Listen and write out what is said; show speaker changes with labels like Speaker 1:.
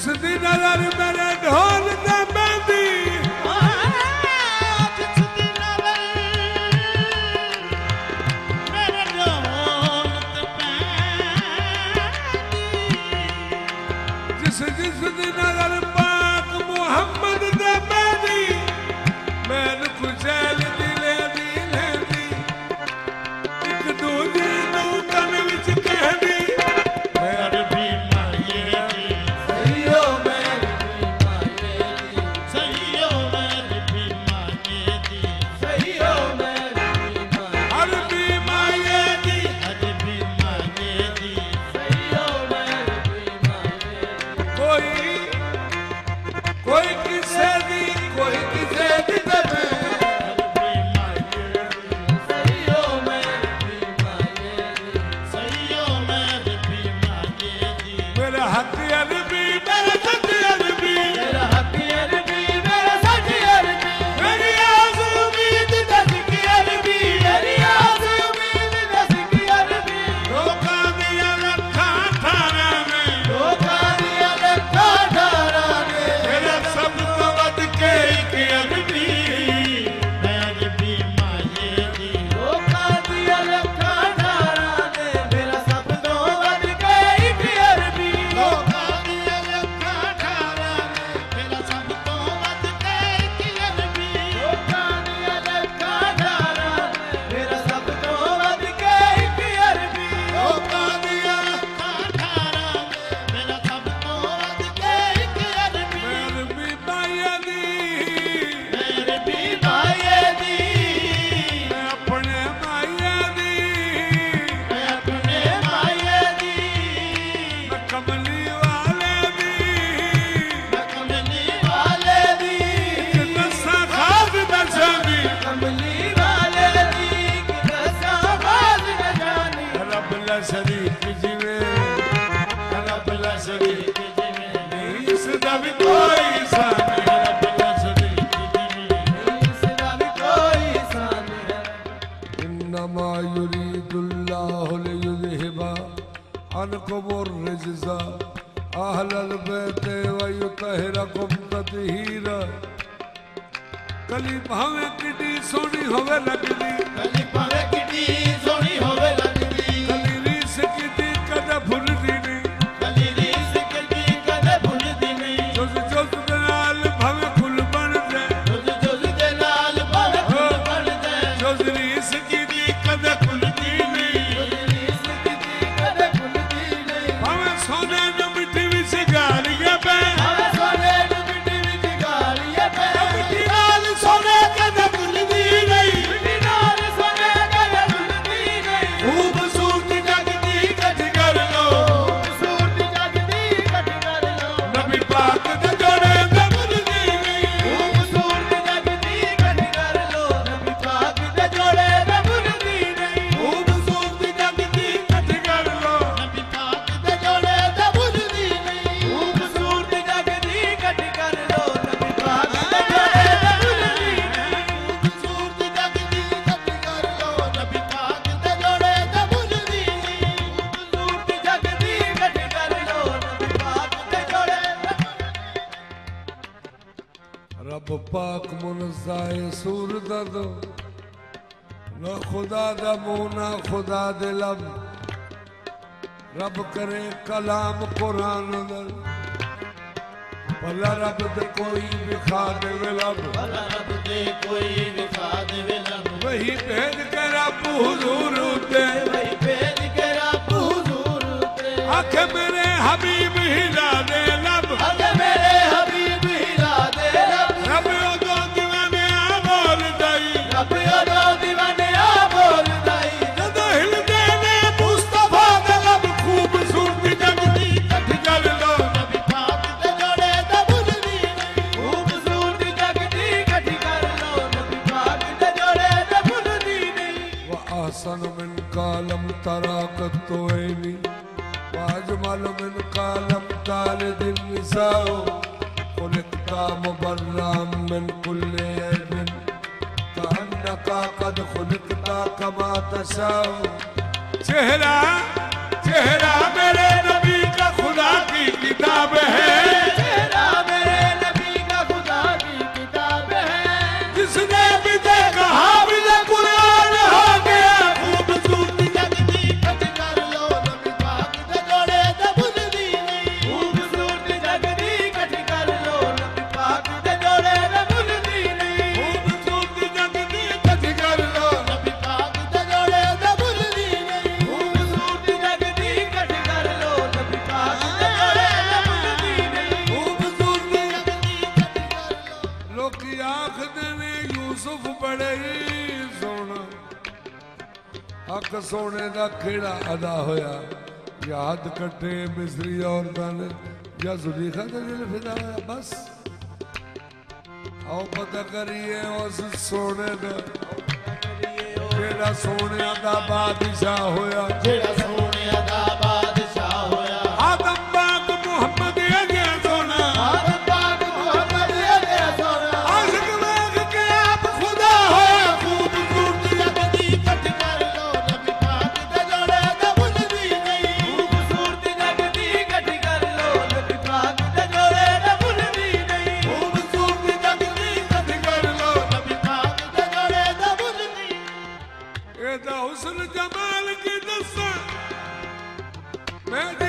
Speaker 1: जिस दी नजर मेरे ढोल दे मेहंदी,
Speaker 2: जिस दी नजर मेरे ढोल ते
Speaker 1: जिस दी नजर पाक मुहम्मद दे मेहंदी, मैन खुशैल दिले दी लेंदी, एक दूजे नू कन विच कहदी
Speaker 2: मेरे भी माये दी
Speaker 3: सहियो मेरे भी माये दी,
Speaker 2: सहियो मेरे भी माये दी
Speaker 3: सहियो मेरे भी माये
Speaker 1: हर भी माये दी,
Speaker 2: हर भी माये दी
Speaker 3: सहियो मेरे भी माये दी।
Speaker 1: कोई किसे दी कोई किसे दी दबे,
Speaker 2: हर भी माये दी
Speaker 3: सहियो मेरे भी माये दी,
Speaker 2: सहियो मेरे भी माये दी
Speaker 1: मेरा हक अरबी मेरा सच अरबी,
Speaker 3: मेरा हक अरबी मेरा सच अरबी,
Speaker 1: मेरी आस उम्मीद दस की अरबी,
Speaker 3: मेरी आस उम्मीद दस की अरबी,
Speaker 1: लोकां दियां लखां ठारां ने,
Speaker 3: लोकां दियां लखां ठारां ने,
Speaker 1: मेरा सब तो वध के एक अरबी,
Speaker 2: मेरे भी माये दी
Speaker 3: लोकां दियां लखां ठारां ने, मेरा सब तो वध के एक अरबी,
Speaker 2: लोकां दियां लखां ठारां ने मेरा सब तो वध के एक अरबी
Speaker 3: लोकां दियां लखां ठारां ने, मेरा सब तो वध के एक अरबी,
Speaker 2: लोकां दियां लखां ठारां ने मेरा सब तो वध के एक अरबी
Speaker 1: मेरे भी माया दी,
Speaker 2: मेरे भी
Speaker 3: माये दी,
Speaker 1: मैं अपने माया दी,
Speaker 2: मैं अपने माये दी
Speaker 1: मैं कमली वाले दी,
Speaker 2: मैं कमली
Speaker 3: वाले दी,
Speaker 1: दसा खाद दसानी,
Speaker 3: कमली वाले दी, कि दसा बाज न जानी,
Speaker 1: रब ला शरीक जिवे,
Speaker 2: रब ला शरीक जिवें
Speaker 1: इस दा भी कोई सानी,
Speaker 2: रब ला शरीक जिवें
Speaker 3: इसका भी कोई सान है।
Speaker 1: इन्नमा युरीदुल्लाहु लियुज़हिबा अनकुमुर रिज्ज़ा अहलल बैति व युतहिरकुम तत्हीरा। कली भावे किड्डी सोहनी होवे लगदी,
Speaker 2: कली भावे किड्डी सोहनी होवे लगदी
Speaker 1: कली रीस किड्डी कदे भुलदी नहीं,
Speaker 2: कली रीस किड्डी कदे भुलदी नहीं
Speaker 1: जुज़ जुज़ दे नाल भावे फुल बन जाए,
Speaker 2: जुज़ जुज़ दे नाल भावे फुल बन जाए
Speaker 1: जुज़ रीस किड्डी कदे भुलदी नहीं,
Speaker 3: रीस किसी कदे भुलदी नहीं,
Speaker 1: भावे सोने नु मिट्टी विच गालियां पै,
Speaker 3: हमें सोने नु मिट्टी विच गालियां पै,
Speaker 1: मिट्टी नाल सोने कदे भुलदी नहीं,
Speaker 3: मिट्टी नाल सोने कदे भुलदी नहीं,
Speaker 1: खूबसूरत जग दी कट कर लो,
Speaker 3: खूबसूरत जग दी कट कर लो,
Speaker 1: नबी पाक दे जोड़े ते भुलदी नहीं,
Speaker 3: खूबसूरत जग दी कट कर लो, नबी पाक दे जोड़े ते भुलदी नहीं,
Speaker 1: खूबसूरत जग दी कट कर लो,
Speaker 2: नबी पाक दे जोड़े ते भुलदी नहीं
Speaker 3: खूबसूरत जग दी कट कर लो, नबी पाक दे जोड़े ते भुलदी नहीं,
Speaker 2: खूबसूरत जग दी कट कर लो नबी पाक दे जोड़े ते भुलदी नहीं
Speaker 3: खूबसूरत जग दी कट कर लो, नबी पाक दे जोड़े ते
Speaker 1: रब पाक मुनज़्ज़ाए सूर दर्द, ना खुदा दा मुंह ना खुदा दे लब, रब करे कलाम कुरान दर, भला रब दे कोई विखा दे लब,
Speaker 2: भला रब दे कोई विखा देवे लब
Speaker 1: वही भेज के रब हुजूर ते,
Speaker 3: वही भेज के रब हुजूर ते,
Speaker 1: आख मेरे हबीब हिला दे लब,
Speaker 3: अगे मेरे हबीब हिला दे रब,
Speaker 1: रब उदो दीवाने आ बोल दई,
Speaker 3: रब ओदो दीवाने आ बोल दई,
Speaker 1: जदों हिलदे ने मुस्तफा दे लब, खूबसूरत जग दी कट कर लो,
Speaker 2: नबी पाक दे जोड़े ते भुलदी नहीं
Speaker 3: खूबसूरत जग दी कट कर लो, नबी पाक दे जोड़े ते भुलदी नहीं,
Speaker 1: व ahsan min कालम तराकत तो ऐनी, वाजमल min कालम तालिदिन निसाओ, खुलिकता मुबर्रम min कुल्ले ऐबिन, कअन्नका कद खुलिकता कमा तशाओ। चेहरा चेहरा मेरे नबी का खुदा की किताब है। सोने दा खेड़ा अदा होया याद कटे मिस्री औरतां ने या जुलेखा दा दिल फिदा होया बस आओ पता करिए उस सोने दा जेड़ा सोने दा बादशाह होया
Speaker 2: जेड़ा सोने दा बादशाह होया
Speaker 1: आदम पाक मुहम्मद अगे सोना
Speaker 2: आदम पाक मुहम्मद अगे सोना
Speaker 1: आशिक वेख के आप खुदा होया
Speaker 2: खूबसूरत जग दी कट कर लो नबी पाक दे जोड़े दा भुलदी नहीं
Speaker 3: खूबसूरत जग दी कट कर लो नबी पाक दे जोड़े दा भुलदी नहीं
Speaker 2: खूबसूरत जग दी कट कर लो नबी पाक दे जोड़े दा भुलदी
Speaker 1: एदा हुस्न जमाल की दस्सा मैं